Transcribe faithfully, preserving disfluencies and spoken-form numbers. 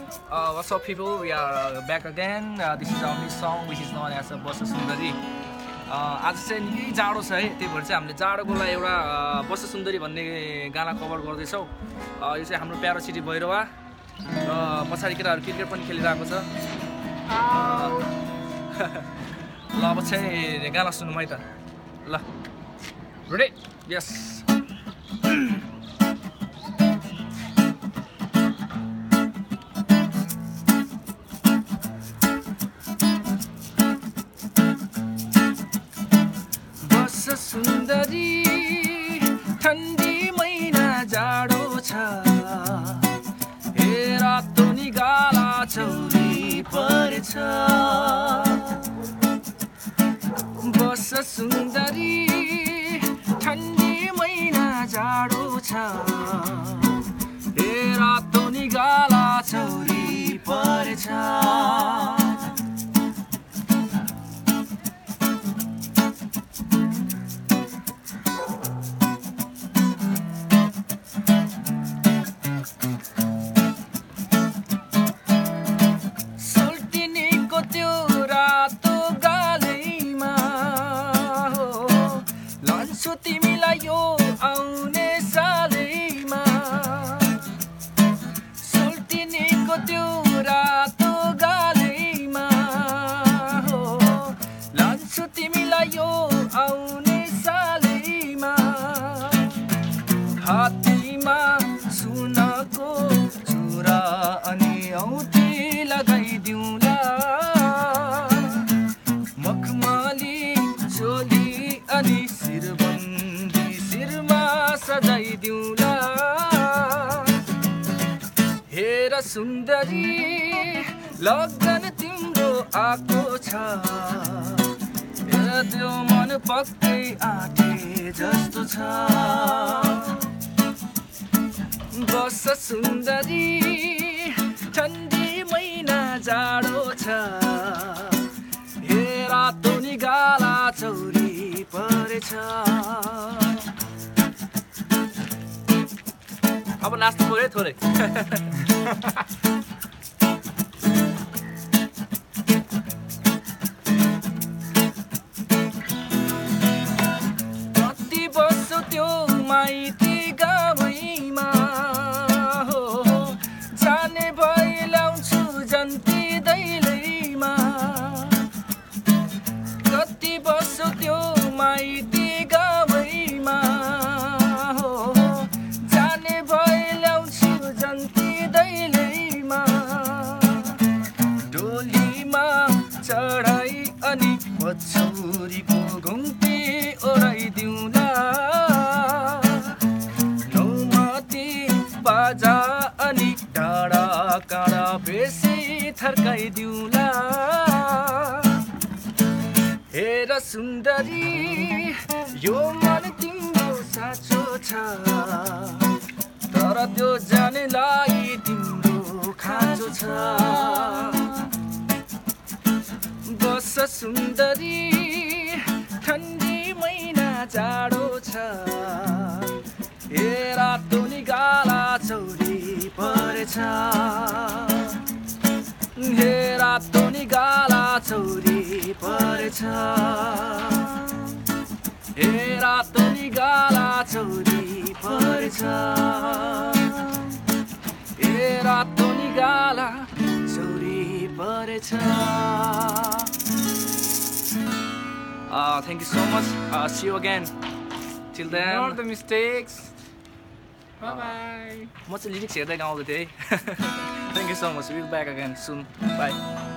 Uh, what's up, people? We are uh, back again. Uh, this is our new song, which is known as Basa Sundari. आज चाहिँ निकै जाडो छ है, त्यही भएर चाहिँ हामीले जाडोको लागि एउटा बसा सुन्दरी भन्ने गाना कभर गर्दैछौँ। यो चाहिँ हाम्रो प्यारो सिटी भैरवा र पछाडि केटाहरू क्रिकेट पनि खेलिरहेको छ। ल अब चाहिँ गाना सुनौँ है त। ल रेडी? यस। सुन्दरी ठन्डी महिना जाडो छ, हे रातो निगाला चौरी परेछ। बस सुन्दरी ठन्डी महिना जाडो छ, हे रातो निगाला चौरी परेछ। तिमीलाई यो आउने सालैमा सुल्टिनीको त्यो रातो गालैमा हो, लान्छु तिमीलाई यो आउने सालैमा। हात्तीमा सुनको चुरा अनि औँठी लगाइदिउँला, मखमली चोली अनि शिरबन्दी शिरमा सजाइदिउँला। हेर सुन्दरी लगन तिम्रो आएको छ, त्यो मन पक्कै आँटे जस्तो छ। बस सुन्दरी ठन्डी महिना जाडो छ, हे रातो निगाला चौरी परेछ। अब नाच्नु पर्यो थोरै। कति बस्छु त्यो माइती गाउँमा हो, जाने भए ल्याउँछु जन्ती दैलैमा। कति बस्छु त्यो माइती गाउँमा हो, जाने भए ल्याउँछु जन्ती दैलैमा। डोलीमा चढाइ अनि पछौरीको घुम्ती ओराइदिउँला, नौमती बाजा अनि डाँडा काँडा बेसी थर्काइदिउँला। हेर सुन्दरी यो मन तिम्रो साँचो छ, तर त्यो जानेलाई तिम्रो खाँचो छ। बस सुन्दरी ठन्डी महिना जाडो छ, हे रातो निगाला चौरी परेछ। हे रातो निगाला चौरी परेछ, हे रातो निगाला चौरी परेछ, हे रातो निगाला चौरी परेछ। Uh, thank you so much. Uh, see you again. Till then. Ignore the mistakes. Bye bye. म चाहिँ लिरिक्स हेर्दै गाउँदै थिएँ है। Thank you so much. We'll be back again soon. Bye.